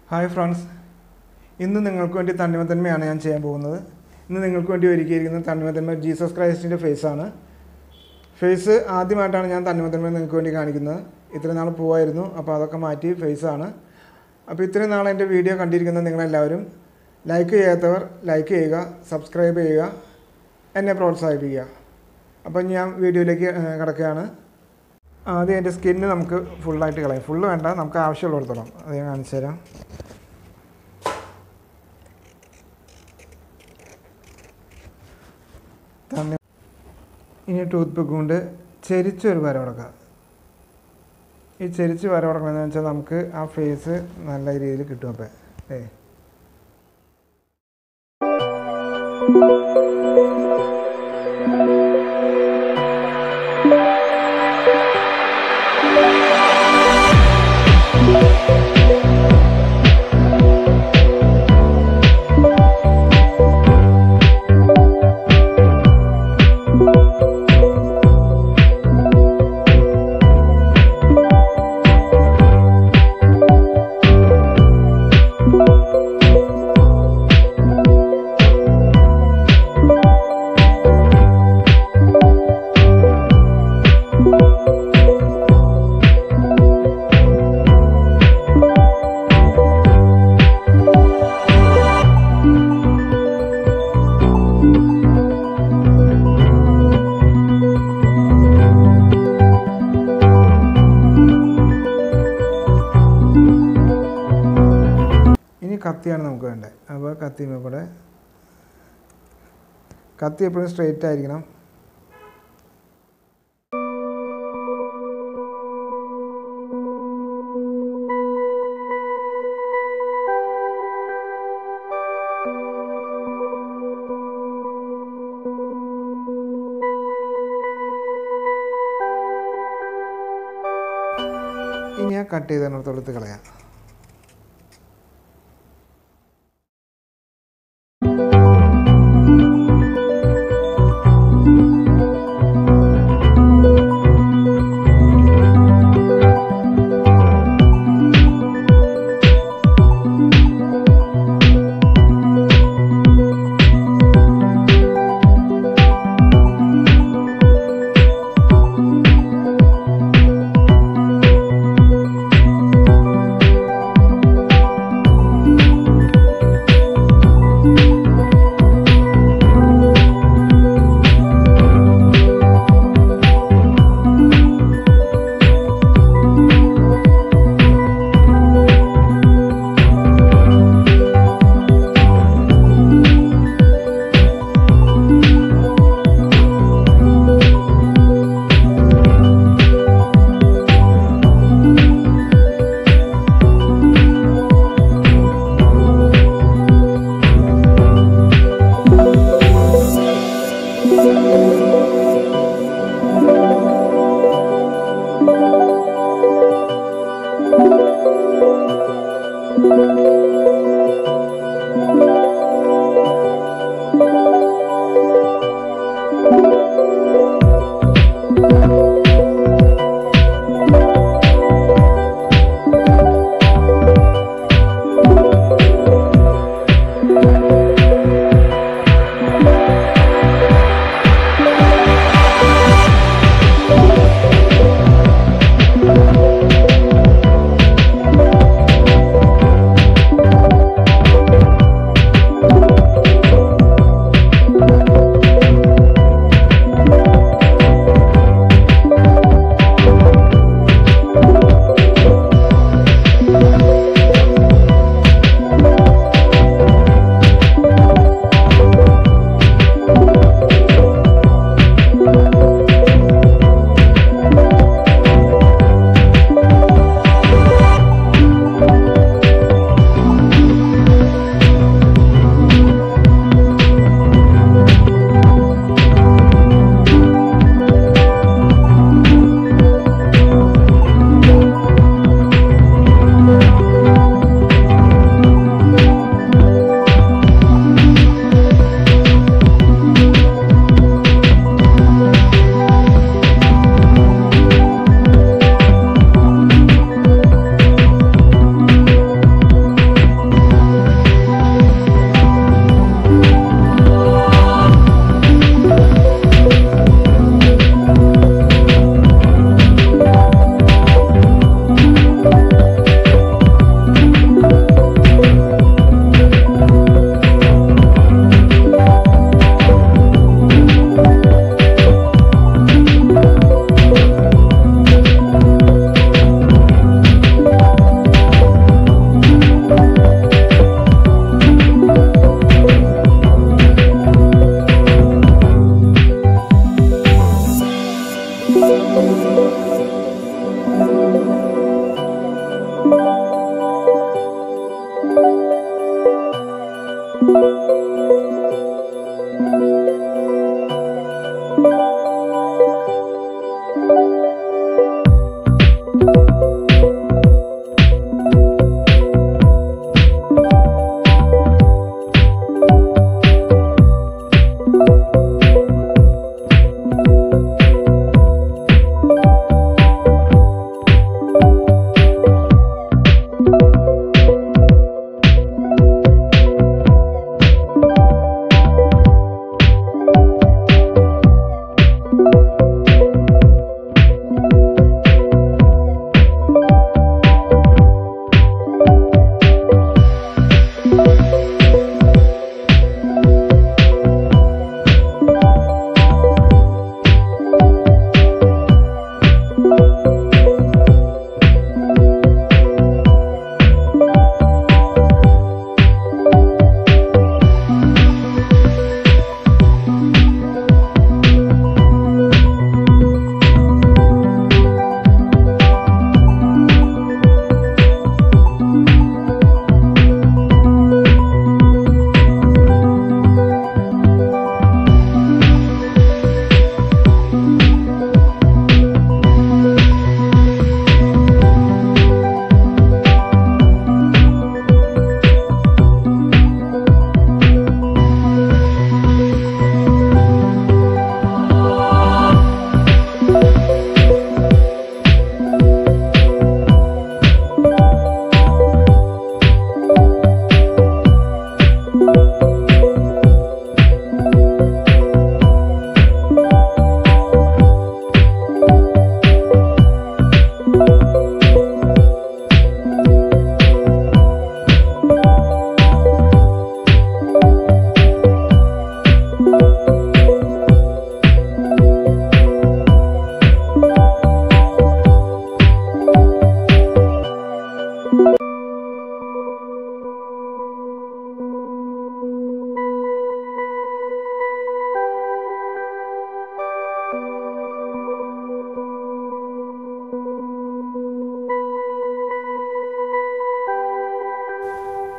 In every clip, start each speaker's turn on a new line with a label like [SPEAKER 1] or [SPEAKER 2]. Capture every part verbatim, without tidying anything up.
[SPEAKER 1] Hi friends, ഇന്ന് നിങ്ങൾക്ക് വേണ്ടി തണ്ണിമത്തന്മയാണ് ഞാൻ ചെയ്യാൻ പോകുന്നത്. ഇന്ന് നിങ്ങൾക്ക് വേണ്ടി ഒരുക്കിയിരിക്കുന്ന തണ്ണിമത്തന്മ ജീസസ് ക്രൈസ്റ്റിന്റെ ഫേസ് ആണ്. ഫേസ് ആദ്യമായിട്ടാണ് ഞാൻ തണ്ണിമത്തന്മ നിങ്ങൾക്ക് വേണ്ടി കാണിക്കുന്നത്. ഇത്ര നാൾ പോവായിരുന്നു, അപ്പോൾ അതൊക്കെ മാറ്റി ഫേസ് ആണ്. അപ്പോൾ ഇത്രയും നാൾ എൻ്റെ വീഡിയോ കണ്ടിരിക്കുന്ന നിങ്ങൾ എല്ലാവരും ലൈക്ക് ചെയ്യാത്തവർ ലൈക്ക് ചെയ്യുക, സബ്സ്ക്രൈബ് ചെയ്യുക, എന്നെ പ്രോത്സാഹിപ്പിക്കുക. അപ്പോൾ ഞാൻ വീഡിയോയിലേക്ക് കടക്കുകയാണ്. ആദ്യം എൻ്റെ സ്കിന്ന് നമുക്ക് ഫുള്ളായിട്ട് കളയാം. ഫുള്ള് വേണ്ട, നമുക്ക് ആവശ്യമുള്ളിടത്തോളം അത് ഞാൻ കാണിച്ചു തരാം. തന്നെ ഇനി ടൂത്ത് പിക്ക് കൊണ്ട് ചെരിച്ചൊരു വര കൊടുക്കുക. ഈ ചെരിച്ച് വര കൊടുക്കണമെന്ന് വെച്ചാൽ നമുക്ക് ആ ഫേസ് നല്ല രീതിയിൽ കിട്ടും. അപ്പം ഏ കത്തിയാണ് നമുക്ക് വേണ്ടത്. അപ്പോൾ കത്തിയുമേ കൂടെ കത്തി എപ്പോഴും സ്ട്രെയിറ്റ് ആയിരിക്കണം. ഇനി ആ കട്ട് ചെയ്തതിനടുത്ത് കളയാം.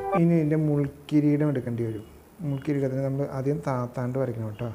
[SPEAKER 1] ഇനി ഇതിൻ്റെ മുൾക്കിരീടം എടുക്കേണ്ടി വരും. മുൾക്കിരീടത്തിന് നമ്മൾ ആദ്യം താത്താണ്ട് വരയ്ക്കണം കേട്ടോ.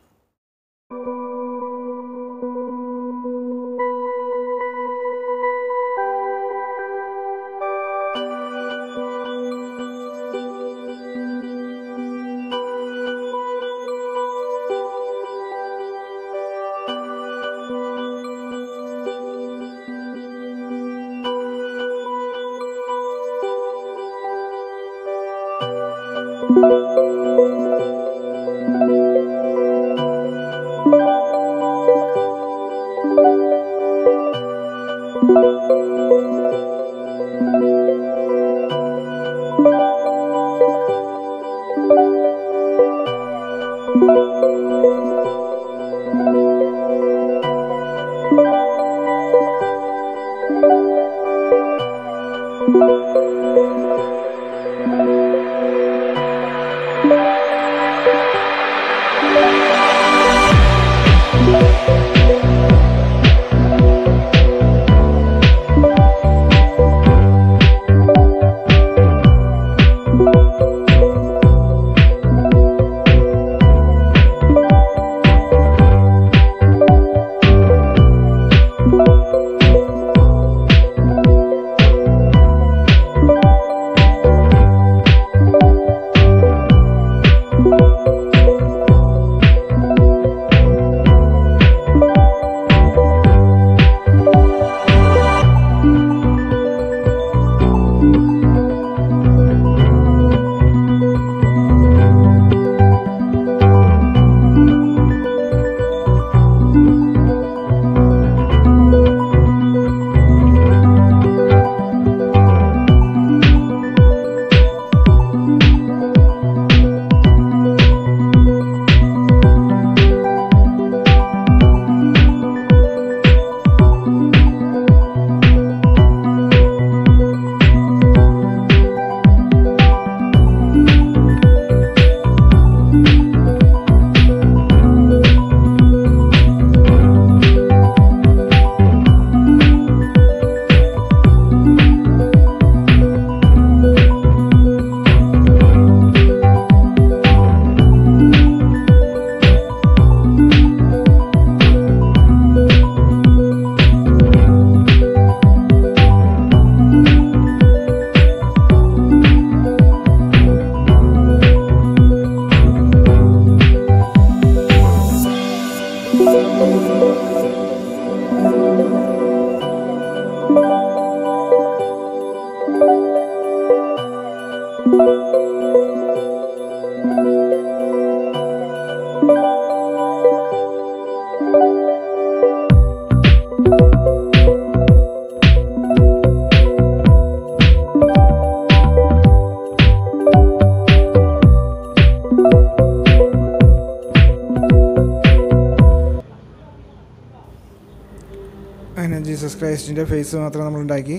[SPEAKER 2] അങ്ങനെ ജീസസ് ക്രൈസ്റ്റിൻ്റെ ഫേസ് മാത്രം നമ്മൾ ഉണ്ടാക്കി.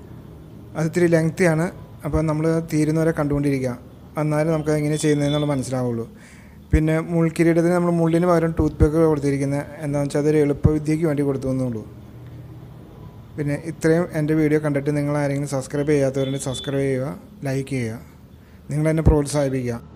[SPEAKER 2] അത് ഇത്തിരി ലെങ്തിയാണ്. അപ്പോൾ നമ്മൾ തീരുന്നവരെ കണ്ടുകൊണ്ടിരിക്കുക, എന്നാലും നമുക്ക് എങ്ങനെ ചെയ്യുന്നതെന്നുള്ള മനസ്സിലാവുള്ളൂ. പിന്നെ മുൾക്കിരീടത്തിന് നമ്മൾ മുള്ളിന് പകരം ടൂത്ത് പിക്ക് കൊടുത്തിരിക്കുന്നത് എന്താണെന്ന് വെച്ചാൽ അതൊരു എളുപ്പവിദ്യയ്ക്ക് വേണ്ടി കൊടുത്തു എന്നുള്ളൂ. പിന്നെ ഇത്രയും എൻ്റെ വീഡിയോ കണ്ടിട്ട് നിങ്ങൾ ആരെങ്കിലും സബ്സ്ക്രൈബ് ചെയ്യാത്തവരുണ്ടെങ്കിൽ സബ്സ്ക്രൈബ് ചെയ്യുക, ലൈക്ക് ചെയ്യുക, നിങ്ങളെന്നെ പ്രോത്സാഹിപ്പിക്കുക.